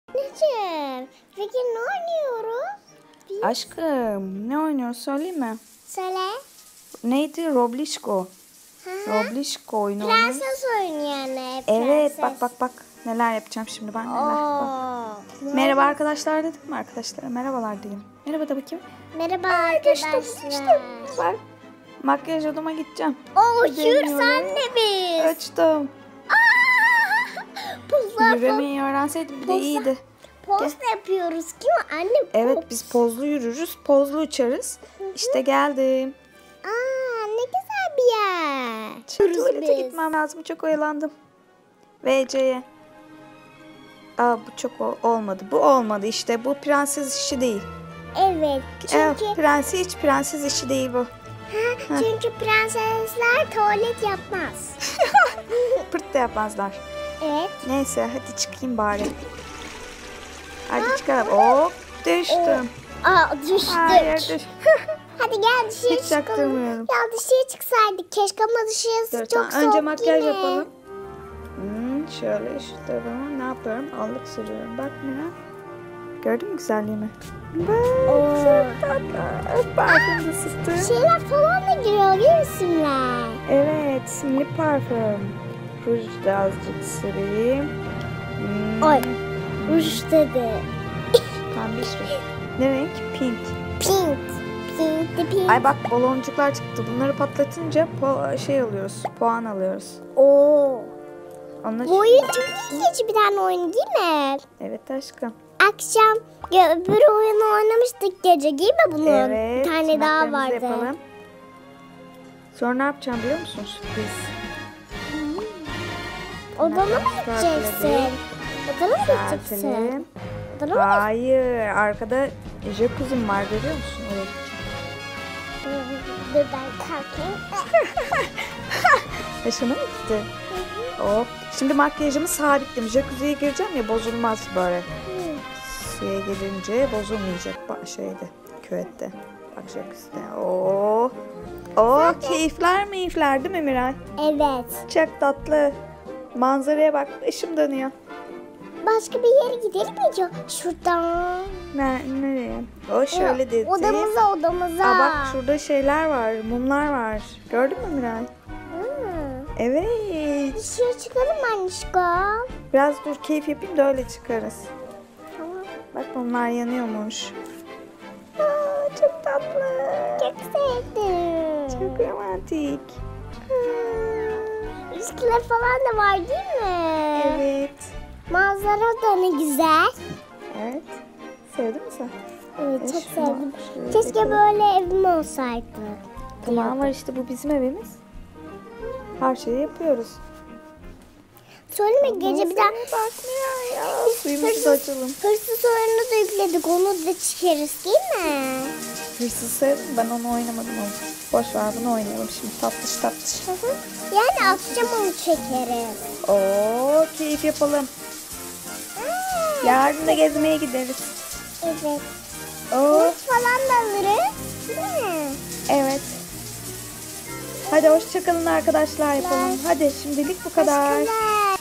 Anneciğim, peki ne oynuyoruz? Aşkım ne oynuyoruz söyleyeyim mi? Söyle. Neydi? Roblişko. Hı hı. Roblişko oyunu oynuyoruz. Prenses oyunu yani. Evet Prenses. bak neler yapacağım şimdi ben neler. Bak. Oo. Merhaba arkadaşlar dedim mi arkadaşlara? Merhabalar diyeyim. Merhaba da bakayım. Merhaba Geçtim. arkadaşlar. Bak. Makyaj odama gideceğim. Oo, Gidemiyorum. yürü sen de biz. Açtım. Pozlar Yürümeyi öğrenseydim bir de Pozlar. iyiydi. Poz da yapıyoruz değil mi anne? Evet biz pozlu yürürüz, pozlu uçarız. İşte geldim. Aa, ne güzel bir yer. Şimdi tuvalete biz. gitmem lazım. Çok oyalandım. VC'ye. Aa bu çok olmadı. Bu olmadı işte. Bu prenses işi değil. Evet. Çünkü, Hiç prenses işi değil bu. çünkü prensesler tuvalet yapmaz. Pırt da yapmazlar. Evet. Neyse hadi çıkayım bari. Hadi çıkalım. Hop düştüm. Aa, düştük. Hayır düş. Hadi gel dışarı Hiç çıkalım. çaktırmıyorum. Ya dışarı çıksaydık keşke ama dışarısı Dur, çok tamam. soğuk Önce makyaj yine. yapalım. Şöyle şu tarafa ne yapıyorum? Allık sürüyorum. Bak Mira. Gördün mü güzelliğimi? Oo. Çok tatlı. Parfüm de sıktım. Şeyler falan da giriyor değil mi simler? Evet, simli parfüm. Ruj da azıcık süreyim. Ay, ruj dedi. Pembiş ruj. Ne renk? Pink. Pink. Pink de pink. Ay bak baloncuklar çıktı. Bunları patlatınca şey alıyoruz. Puan alıyoruz. Oo. Onlar Bu oyun çok ilginç bir tane oyun değil mi? Evet aşkım. Akşam öbür oyunu oynamıştık gece değil mi bunun? Evet. Bir tane daha makyajımızı vardı. yapalım. Sonra ne yapacağım biliyor musun? Sürpriz. Odana mı Makyaj gideceksin? Odana mı gideceksin? Sertelim. Odana mı Hayır. Arkada jacuzzi'm var görüyor musun? Oraya gideceğim. Dur ben kalkayım. Hoşuna mı gitti? Hop. Şimdi makyajımı sabitledim. Jacuzziye gireceğim ya bozulmaz böyle. Suya gelince bozulmayacak. Bak şeyde, küvette. Bak jacuzzi'de. Oo. Oo, keyifler değil mi Miray? Evet. Çok tatlı. Manzaraya bak. Işım dönüyor. Başka bir yere gidelim mi ya? Şuradan. Nereye? O şöyle dedi. Odamıza. Aa, bak şurada şeyler var. Mumlar var. Gördün mü Miray? Evet. Dışarı çıkalım annişko. Biraz dur keyif yapayım da öyle çıkarız. Tamam. Bak mumlar yanıyormuş. Aa, çok tatlı. Çok sevdim. Çok romantik. Bisküviler falan da var değil mi? Evet. Manzara da ne güzel. Evet. Sevdin mi sen? Evet çok Şunu sevdim. şöyle Keşke koyalım. böyle evim olsaydı. Tamam var işte bu bizim evimiz. Her şeyi yapıyoruz. Söyleme gece bir daha Bakmıyor ya. Suyumuzu da açalım. hırsız oyunu da yükledik. Onu da çıkarız değil mi? Hırsız sevdim ben onu oynamadım onu. Boş ver bunu oynayalım şimdi tatlış. Yani akşam onu çekeriz. Oo keyif yapalım. Yarın da gezmeye gideriz. Evet. Oo Muz falan da alırız. Değil mi? evet. Hadi hoşçakalın arkadaşlar yapalım. Hadi şimdilik bu kadar. Teşekkürler.